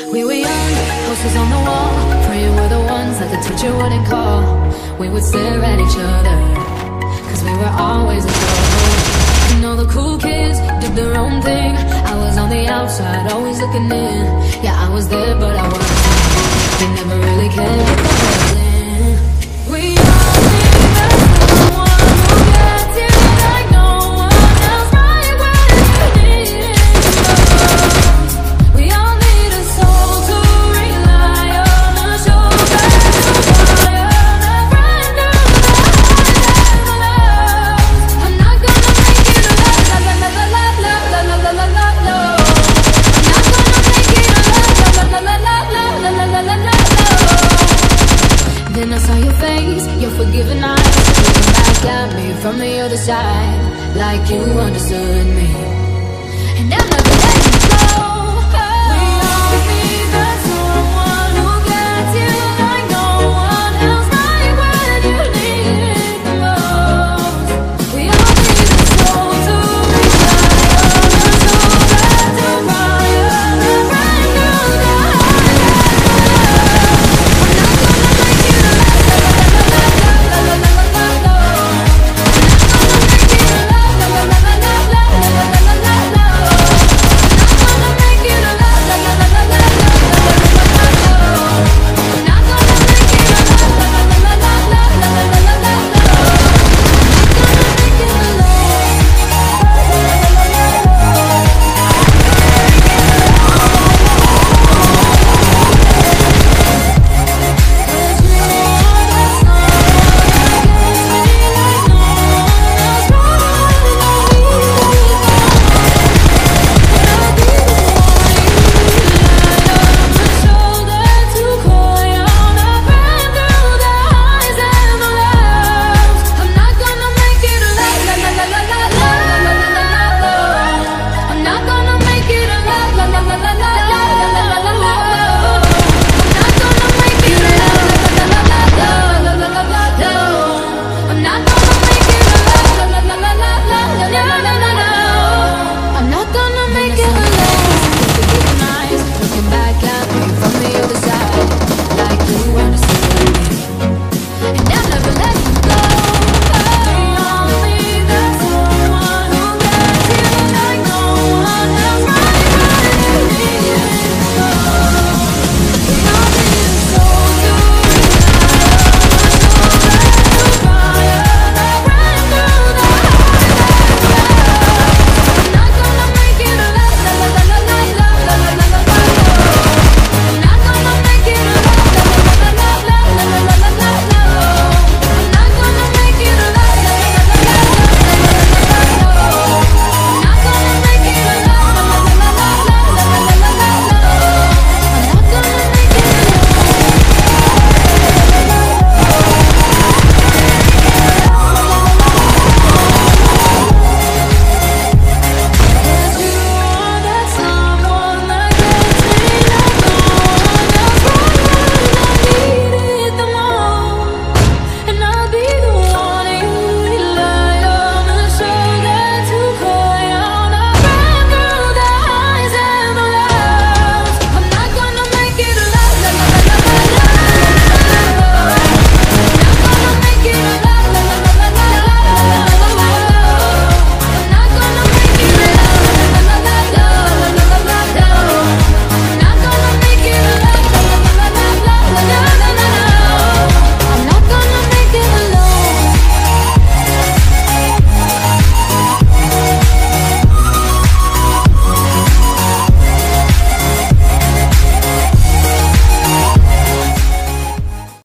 We were young, posters on the wall, praying we're the ones that the teacher wouldn't call. We would stare at each other, cause we were always in trouble. And all the cool kids did their own thing. I was on the outside, always looking in. Yeah, I was there, but I wasn't. They never really cared what I was in. We all need someone who gets you like no one else, right when you need it most. We all need a soul to rely on, a shoulder to cry on, a friend who knows the lows. I'm not gonna make it a la la la la la la la la la la la la. I'm not gonna make it a la la la la la la la la la la. Then I saw your face, your forgiving eyes, looking back at me from the other side, like you understood me. And I'm never letting you go. We all need that someone who gets you like no one else, right when you need it the most. We all need a soul to rely on, a shoulder to cry on, a friend through the highs and the lows. I'm not gonna make it a la la la la la la.